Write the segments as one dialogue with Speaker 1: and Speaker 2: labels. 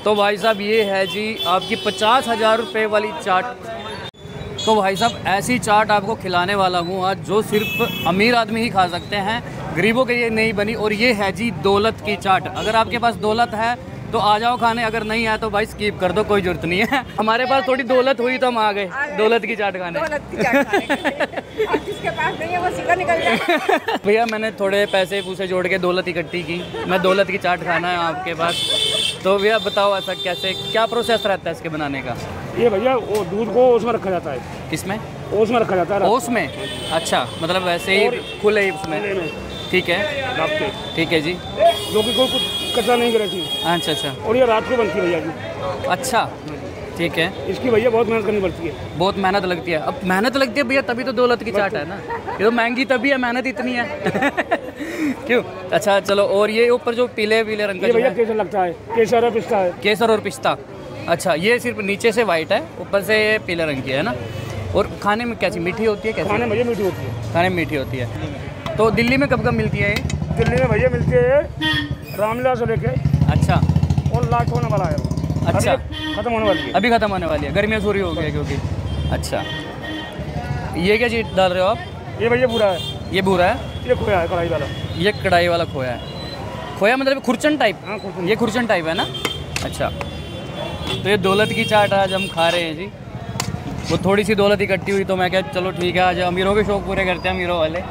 Speaker 1: तो भाई साहब ये है जी आपकी 50,000 रुपये वाली चाट। तो भाई साहब ऐसी चाट आपको खिलाने वाला हूँ आज जो सिर्फ अमीर आदमी ही खा सकते हैं, गरीबों के लिए नहीं बनी। और ये है जी दौलत की चाट। अगर आपके पास दौलत है तो आ जाओ खाने, अगर नहीं है तो भाई स्किप कर दो, कोई जरूरत नहीं है। हमारे पास थोड़ी दौलत हुई तो हम आ गए दौलत की चाट खाने।
Speaker 2: जिसके पास नहीं है वो सीधा निकल जाए।
Speaker 1: भैया मैंने थोड़े पैसे पूसे जोड़ के दौलत इकट्ठी की, मैं दौलत की चाट खाना है आपके पास। तो भैया बताओ ऐसा कैसे, क्या प्रोसेस रहता है इसके बनाने का?
Speaker 3: ये भैया वो दूध को ओस में रखा जाता है।
Speaker 1: किसमें?
Speaker 3: ओस में रखा जाता है।
Speaker 1: ओस में? अच्छा, मतलब वैसे ही खुले ही उसमें। ठीक है, ठीक है जी।
Speaker 3: जो कि कोई कुछ कचरा नहीं करे थी।
Speaker 1: अच्छा अच्छा।
Speaker 3: और ये रात को बनती है भैया जी।
Speaker 1: अच्छा ठीक है।
Speaker 3: इसकी भैया बहुत मेहनत करनी पड़ती है।
Speaker 1: बहुत मेहनत लगती है। अब मेहनत लगती है भैया तभी तो दौलत की चाट है ना। ये तो महंगी तभी है, मेहनत इतनी है। क्यों? अच्छा चलो। और ये ऊपर जो पीले पीले रंग का
Speaker 3: ये भैया केसर लगता है, केसर और पिस्ता है।
Speaker 1: केसर और पिस्ता। अच्छा, ये सिर्फ नीचे से वाइट है, ऊपर से ये पीले रंग की है ना। और खाने में कैसी मीठी होती है? कैसी
Speaker 3: खाने में भैया मीठी होती है।
Speaker 1: खाने में मीठी होती है। तो दिल्ली में कब कब मिलती है ये?
Speaker 3: दिल्ली में भैया मिलती है रामलीला से लेके।
Speaker 1: अच्छा।
Speaker 3: और लास्ट होने वाला है।
Speaker 1: अच्छा,
Speaker 3: खत्म होने वाली है।
Speaker 1: अभी खत्म होने वाली है, गर्मियाँ शुरू हो गई है क्योंकि। अच्छा, ये क्या चीज़ डाल रहे हो आप?
Speaker 3: ये भैया भूरा है।
Speaker 1: ये भूरा है?
Speaker 3: ये खोया है कढ़ाई वाला।
Speaker 1: ये कढ़ाई वाला खोया है। खोया मतलब खुरचन टाइप?
Speaker 3: हाँ, खुरचन।
Speaker 1: ये खुरचन टाइप है ना। अच्छा, तो ये दौलत की चाट आज हम खा रहे हैं जी। वो थोड़ी सी दौलत इकट्ठी हुई तो मैं क्या चलो ठीक है आज अमीरों के शौक पूरे करते हैं, अमीरों वाले।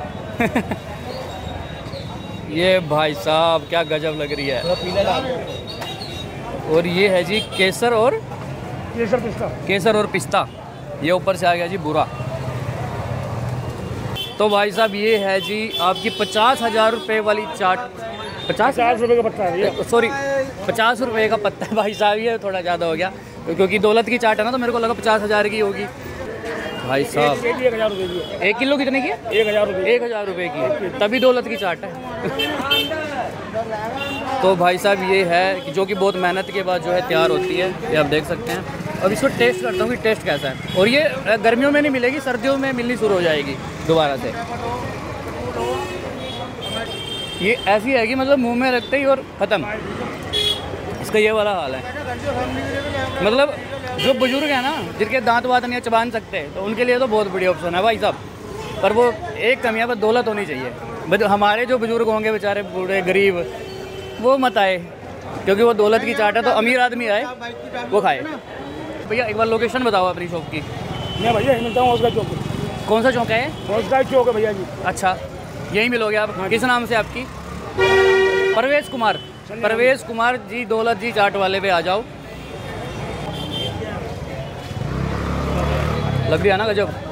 Speaker 1: ये भाई साहब क्या गजब लग रही है। और ये है जी केसर और
Speaker 3: पिस्ता।
Speaker 1: केसर और पिस्ता। ये ऊपर से आ गया जी बुरा। तो भाई साहब ये है जी आपकी 50,000 रुपये वाली चाट।
Speaker 3: 50 रुपये का पत्ता है।
Speaker 1: सॉरी 50 रुपये का पत्ता है भाई साहब, ये थोड़ा ज़्यादा हो गया क्योंकि दौलत की चाट है ना, तो मेरे को लगा 50,000 की होगी भाई साहब।
Speaker 3: 1,000 रुपये की है।
Speaker 1: 1 किलो कितने की है?
Speaker 3: 1,000 रुपये।
Speaker 1: 1,000 रुपये की, तभी दौलत की चाट है। तो भाई साहब ये है कि जो कि बहुत मेहनत के बाद जो है तैयार होती है, ये आप देख सकते हैं। अब इसको टेस्ट करता हूँ कि टेस्ट कैसा है। और ये गर्मियों में नहीं मिलेगी, सर्दियों में मिलनी शुरू हो जाएगी दोबारा से। ये ऐसी है कि मतलब मुंह में रखते ही और ख़त्म, इसका ये वाला हाल है। मतलब जो बुजुर्ग हैं ना, जिनके दांत वात नहीं चबान सकते, तो उनके लिए तो बहुत बढ़िया ऑप्शन है भाई साहब। पर वो एक कमी है, पर दौलत होनी चाहिए। हमारे जो बुजुर्ग होंगे बेचारे बूढ़े गरीब, वो मत आए क्योंकि वो दौलत की चाट है, तो अमीर आदमी आए वो खाए। भैया एक बार लोकेशन बताओ अपनी शॉप की।
Speaker 3: मैं भैया यहीं मिलता हूँ, उसका चौक।
Speaker 1: कौन सा चौक है ये?
Speaker 3: उसका चौक है भैया जी।
Speaker 1: अच्छा, यहीं मिलोगे आप? किस नाम से आपकी? परवेश कुमार। परवेश कुमार जी दौलत जी चाट वाले पे आ जाओ। लग रही है ना गजब।